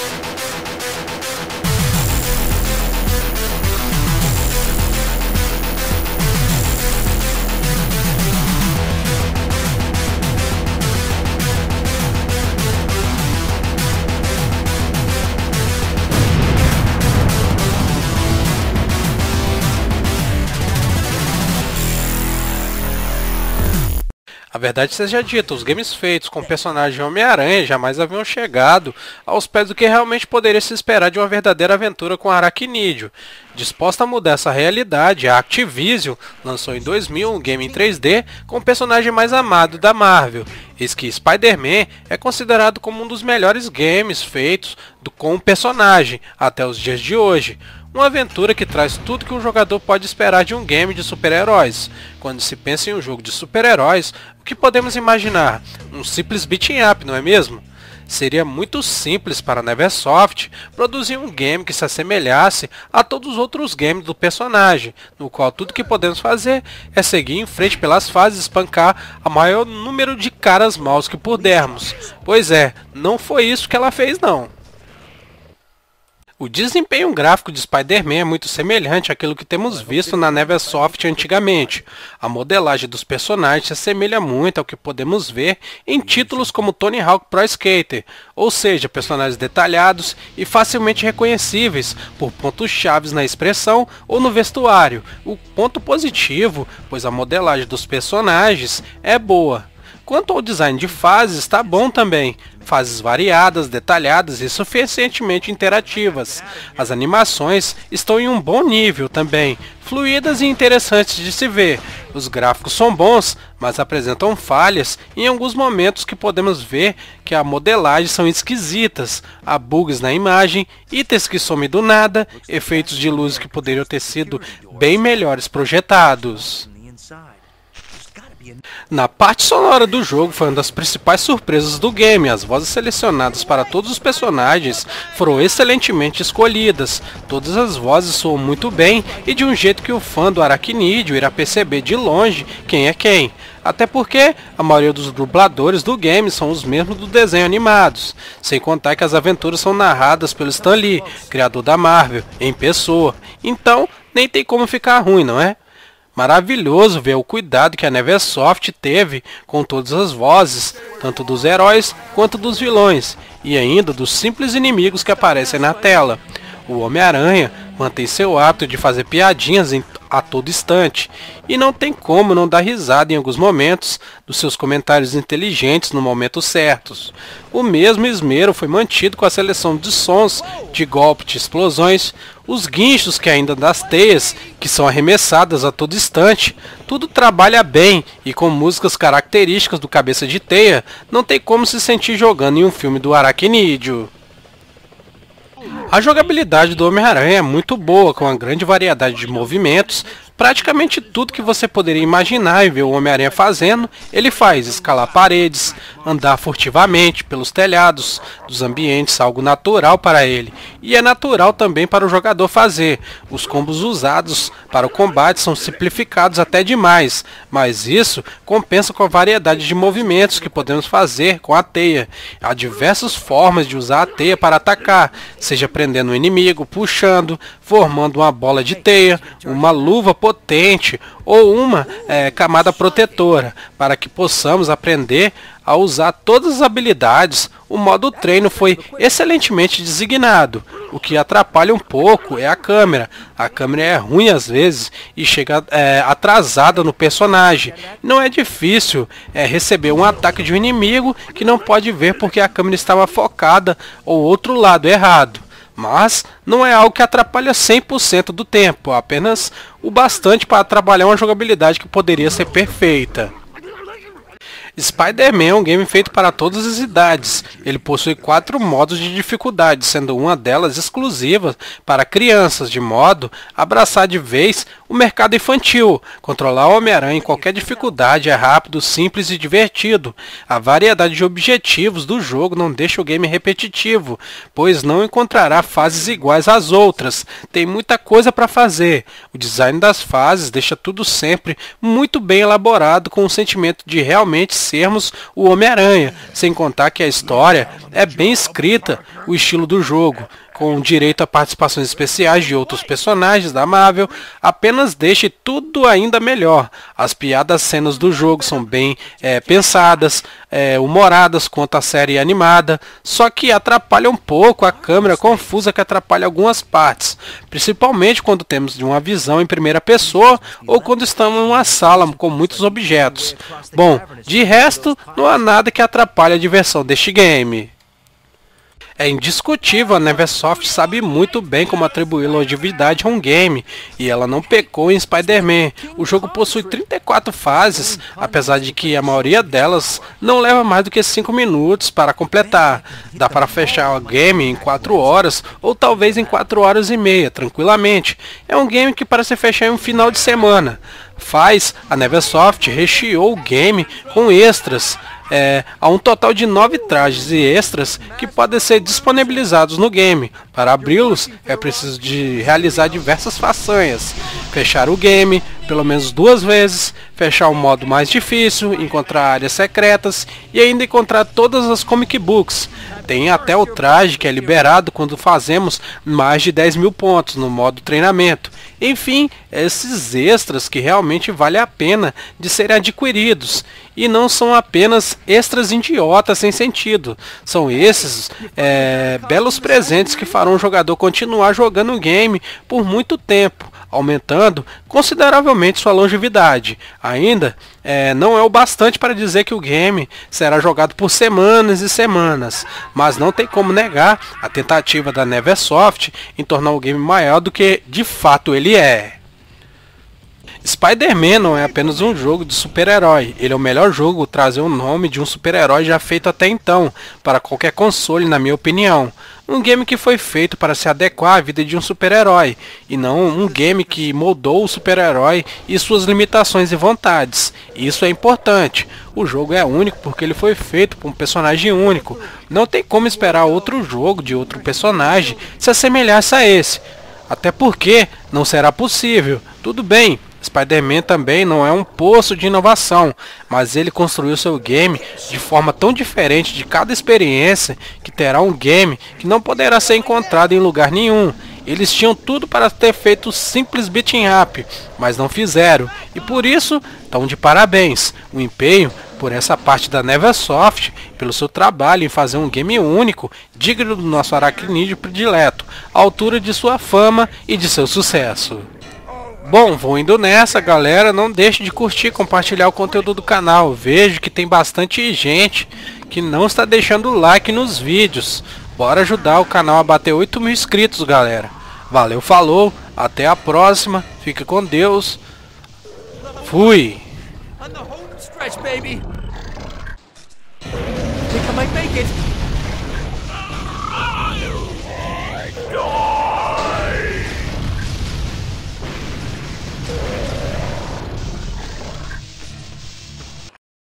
A verdade seja dita, os games feitos com o personagem Homem-Aranha jamais haviam chegado aos pés do que realmente poderia se esperar de uma verdadeira aventura com Aracnídeo. Disposta a mudar essa realidade, a Activision lançou em 2000 um game em 3D com o personagem mais amado da Marvel. Eis que Spider-Man é considerado como um dos melhores games feitos com o personagem até os dias de hoje. Uma aventura que traz tudo que um jogador pode esperar de um game de super-heróis. Quando se pensa em um jogo de super-heróis, o que podemos imaginar? Um simples beat'em up, não é mesmo? Seria muito simples para a Neversoft produzir um game que se assemelhasse a todos os outros games do personagem, no qual tudo que podemos fazer é seguir em frente pelas fases e espancar o maior número de caras maus que pudermos. Pois é, não foi isso que ela fez não. O desempenho gráfico de Spider-Man é muito semelhante àquilo que temos visto na Neversoft antigamente. A modelagem dos personagens se assemelha muito ao que podemos ver em títulos como Tony Hawk Pro Skater, ou seja, personagens detalhados e facilmente reconhecíveis por pontos-chave na expressão ou no vestuário. O ponto positivo, pois a modelagem dos personagens é boa. Quanto ao design de fases, está bom também. Fases variadas, detalhadas e suficientemente interativas. As animações estão em um bom nível também, fluídas e interessantes de se ver. Os gráficos são bons, mas apresentam falhas em alguns momentos que podemos ver que a modelagem são esquisitas. Há bugs na imagem, itens que somem do nada, efeitos de luz que poderiam ter sido bem melhores projetados. Na parte sonora do jogo foi uma das principais surpresas do game. As vozes selecionadas para todos os personagens foram excelentemente escolhidas. Todas as vozes soam muito bem e de um jeito que o fã do Aracnídeo irá perceber de longe quem é quem. Até porque a maioria dos dubladores do game são os mesmos do desenho animados. Sem contar que as aventuras são narradas pelo Stan Lee, criador da Marvel, em pessoa. Então nem tem como ficar ruim, não é? Maravilhoso ver o cuidado que a Neversoft teve com todas as vozes, tanto dos heróis quanto dos vilões, e ainda dos simples inimigos que aparecem na tela. O Homem-Aranha mantém seu hábito de fazer piadinhas a todo instante, e não tem como não dar risada em alguns momentos dos seus comentários inteligentes no momento certos. O mesmo esmero foi mantido com a seleção de sons, de golpes, de explosões, os guinchos que ainda das teias, que são arremessadas a todo instante. Tudo trabalha bem e com músicas características do Cabeça de Teia, não tem como se sentir jogando em um filme do Aracnídeo. A jogabilidade do Homem-Aranha é muito boa, com uma grande variedade de movimentos. Praticamente tudo que você poderia imaginar e ver o Homem-Aranha fazendo, ele faz: escalar paredes, andar furtivamente pelos telhados dos ambientes, algo natural para ele. E é natural também para o jogador fazer. Os combos usados para o combate são simplificados até demais, mas isso compensa com a variedade de movimentos que podemos fazer com a teia. Há diversas formas de usar a teia para atacar, seja prendendo o inimigo, puxando, formando uma bola de teia, uma luva potente ou uma camada protetora, para que possamos aprender a usar todas as habilidades. O modo treino foi excelentemente designado. O que atrapalha um pouco é a câmera. A câmera é ruim às vezes e chega atrasada no personagem. Não é difícil receber um ataque de um inimigo que não pode ver porque a câmera estava focada ou outro lado errado. Mas não é algo que atrapalha 100% do tempo, apenas o bastante para trabalhar uma jogabilidade que poderia ser perfeita. Spider-Man é um game feito para todas as idades. Ele possui 4 modos de dificuldade, sendo uma delas exclusiva para crianças, de modo a abraçar de vez o mercado infantil. Controlar o Homem-Aranha em qualquer dificuldade é rápido, simples e divertido. A variedade de objetivos do jogo não deixa o game repetitivo, pois não encontrará fases iguais às outras. Tem muita coisa para fazer. O design das fases deixa tudo sempre muito bem elaborado, com o sentimento de realmente sermos o Homem-Aranha, sem contar que a história é bem escrita, o estilo do jogo, com direito a participações especiais de outros personagens da Marvel, apenas deixe tudo ainda melhor. As piadas cenas do jogo são bem pensadas, humoradas quanto à série animada, só que atrapalha um pouco a câmera confusa que atrapalha algumas partes, principalmente quando temos uma visão em primeira pessoa ou quando estamos em uma sala com muitos objetos. Bom, de resto, não há nada que atrapalhe a diversão deste game. É indiscutível, a Neversoft sabe muito bem como atribuir longevidade a um game, e ela não pecou em Spider-Man. O jogo possui 34 fases, apesar de que a maioria delas não leva mais do que 5 minutos para completar. Dá para fechar o game em 4 horas, ou talvez em 4 horas e meia, tranquilamente. É um game que parece fechar em um final de semana. A Neversoft recheou o game com extras. Há um total de 9 trajes e extras que podem ser disponibilizados no game. Para abri-los é preciso de realizar diversas façanhas, fechar o game pelo menos 2 vezes, fechar o modo mais difícil, encontrar áreas secretas e ainda encontrar todas as comic books. Tem até o traje que é liberado quando fazemos mais de 10 mil pontos no modo treinamento. Enfim, esses extras que realmente vale a pena de serem adquiridos. E não são apenas extras idiotas sem sentido. São esses belos presentes que farão o jogador continuar jogando o game por muito tempo, aumentando consideravelmente sua longevidade. Ainda não é o bastante para dizer que o game será jogado por semanas e semanas, mas não tem como negar a tentativa da Neversoft em tornar o game maior do que de fato ele é. Spider-Man não é apenas um jogo de super-herói, ele é o melhor jogo a trazer o nome de um super-herói já feito até então, para qualquer console, na minha opinião. Um game que foi feito para se adequar à vida de um super-herói, e não um game que moldou o super-herói e suas limitações e vontades. Isso é importante. O jogo é único porque ele foi feito por um personagem único. Não tem como esperar outro jogo de outro personagem se assemelhasse a esse. Até porque não será possível. Tudo bem, Spider-Man também não é um poço de inovação, mas ele construiu seu game de forma tão diferente de cada experiência que terá um game que não poderá ser encontrado em lugar nenhum. Eles tinham tudo para ter feito simples beat'em up, mas não fizeram, e por isso estão de parabéns. O empenho por essa parte da Neversoft, pelo seu trabalho em fazer um game único, digno do nosso aracnídeo predileto, à altura de sua fama e de seu sucesso. Bom, vou indo nessa, galera. Não deixe de curtir e compartilhar o conteúdo do canal. Vejo que tem bastante gente que não está deixando like nos vídeos. Bora ajudar o canal a bater 8 mil inscritos, galera. Valeu, falou, até a próxima. Fique com Deus. Fui. Think I might make it.